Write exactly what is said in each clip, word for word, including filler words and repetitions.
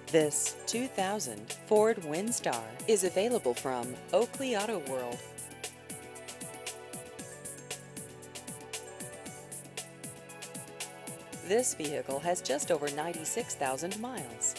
This two thousand Ford Windstar is available from Oakley Auto World. This vehicle has just over ninety-six thousand miles.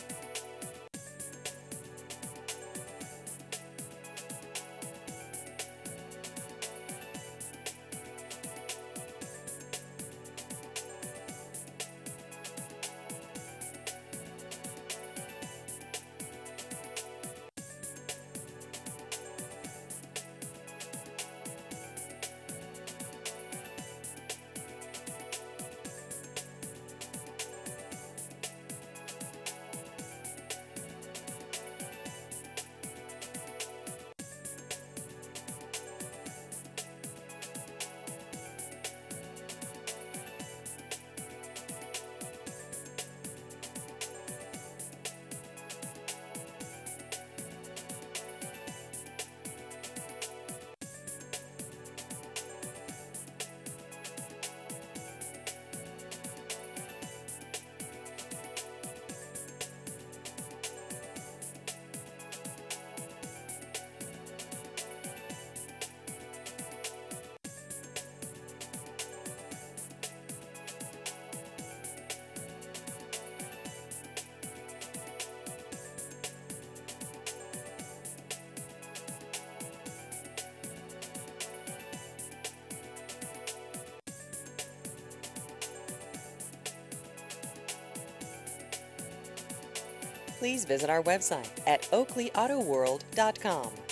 Please visit our website at oakley auto world dot com.